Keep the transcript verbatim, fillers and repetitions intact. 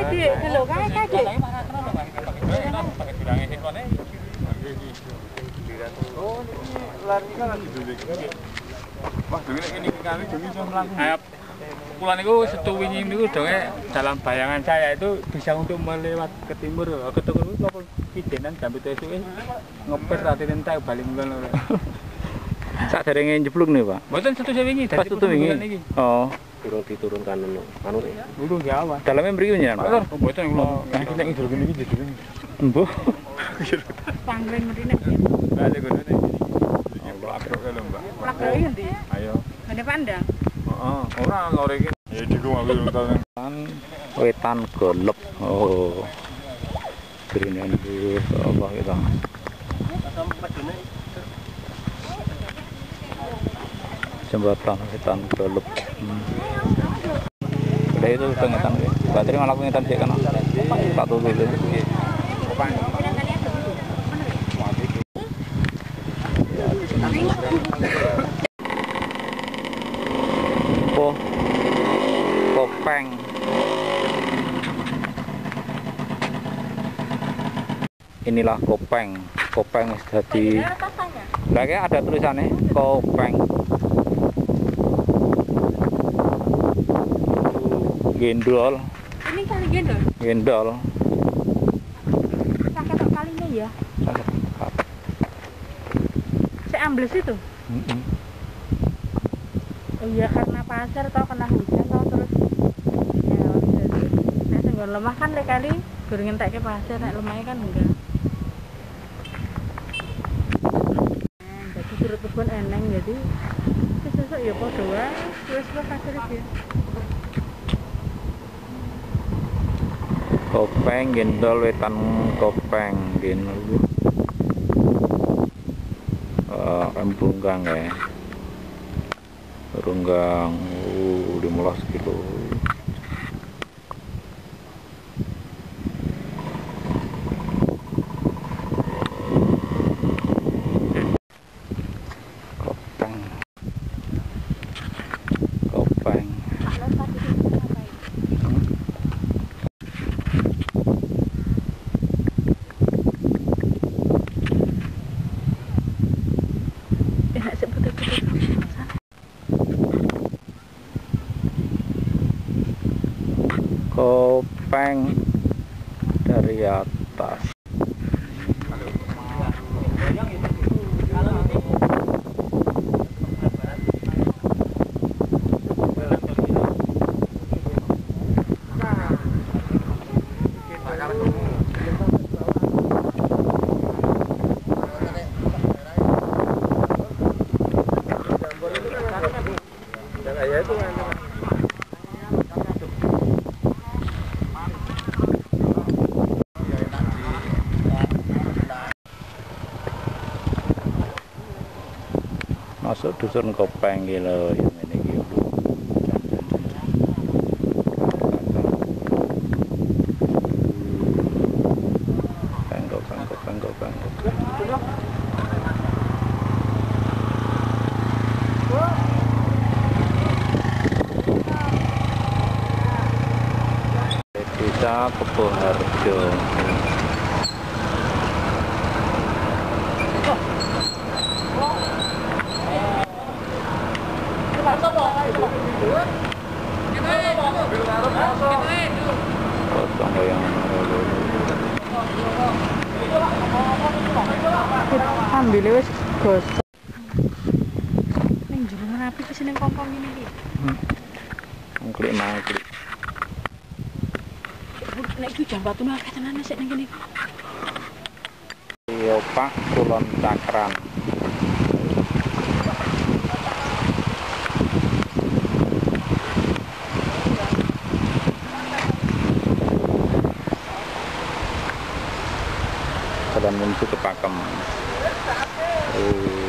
Dik, lho kae kae Dik. Oh, ini lari kan lagi dulu. Wah, dulu ini kami dulu bisa melakukan. Pulau niku setu wingi niku donge dalam bayangan saya itu bisa untuk melewat ke timur. Ke timur itu apa kidenan jam itu esuke ngepir tadi entek bali ngono. Sak derenge njebluk nih, Pak. Mboten setu wingi Pas setu wingi. Oh, turun diturunkan anu anu dulu Jawa. dalamnya mriki njenengan, Pak? Mboten kula. Nek nek njur kene iki jujur. Embuh. Pangling mrene. Bali kono nek. Allah akbar lho, Mbak. Plak endi? Ayo. Ngene pandang. Heeh, ora lore iki. Ya diku aku nonton. Wetan golep. Oh. Grinen iki apa kita. Jembatan wetan golep. Hmm. Udah itu pengetan ya. Berarti malah pengetan sih kan. Satu dulu. Oh. Kopeng. Inilah kopeng. Kopeng wis dadi. Lah iki ada tulisannya kopeng. Gendol. Ini kali gendol. Gendol. Sakit kalinya ya. Saya ambles itu. Mm-mm. Oh iya karena pasir atau kena hujan atau terus ya jadi nek sing lemah kan lek kali gur ngentekke pasir nek lemahnya kan enggak. Nah, jadi turut kebun eneng jadi sesuk ya padha wae wis pasir iki. Kopeng gendol wetan kopeng gendol. Eh embunggang ya. Runggang uh, lima belas kilo. Kopeng. Kopeng. Enak sebut-sebut. Kopeng dari atas. Masuk dusun Kopeng iki lho yang ini iki. Kopeng Kopeng Kopeng Kopeng. Desa Keboharjo. Potong yang Ambil wis gosok. Ning jero rapi wis ning kompong ngene iki. Hmm. Klik mangklik. Nek iki jam batu akeh tenan sik ning kene. Iya Pak, Kulon Cakran. Jalan menuju ke Pakem. Oh.